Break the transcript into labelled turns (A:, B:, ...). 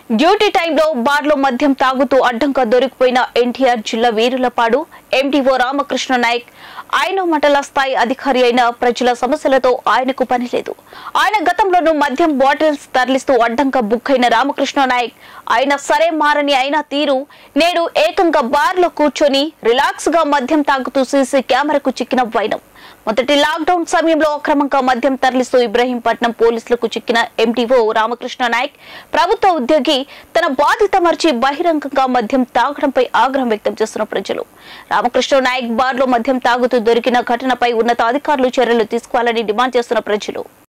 A: Duty టైంలో బార్లో మద్యం తాగుతూ అడ్డంగా దొరికిపోయిన ఎన్టీఆర్ జిల్లా వీరులపాడు ఎంటీఓ రామకృష్ణ నాయక్ ఆయన మండల స్థాయి అధికారి అయిన ప్రజల సమస్యలతో ఆయనకు పని లేదు. ఆయన గతంలోనూ మద్యం బాటిల్స్ తరలిస్తూ అడ్డంగా బుక్ అయిన రామకృష్ణ నాయక్ ఆయన సరే మారని అయిన తీరు నేడు ఏకంగా బార్లో కూర్చొని రిలాక్స్ గా మద్యం తాగుతూ సీసీ కెమెరాకు చిక్కిన వైనం. మొదటి లాక్డౌన్ సమయంలో అక్రమంగా మద్యం తరలిస్తూ ఇబ్రహీంపట్నం పోలీసులకు చిక్కిన ఎంటీఓ రామకృష్ణ నాయక్ ప్రభుత్వ ఉద్యోగి తన బాధ్యత మర్చి బహిరంగంగా మద్యం తాగడంపై ఆగ్రహం వ్యక్తం చేస్తున్న ప్రజలు. రామకృష్ణ నాయక్ బార్లో మద్యం తాగుతూ దొరికిన ఘటనపై ఉన్నతాధికారులు చర్యలు తీసుకోవాలని డిమాండ్ చేస్తున్న ప్రజలు.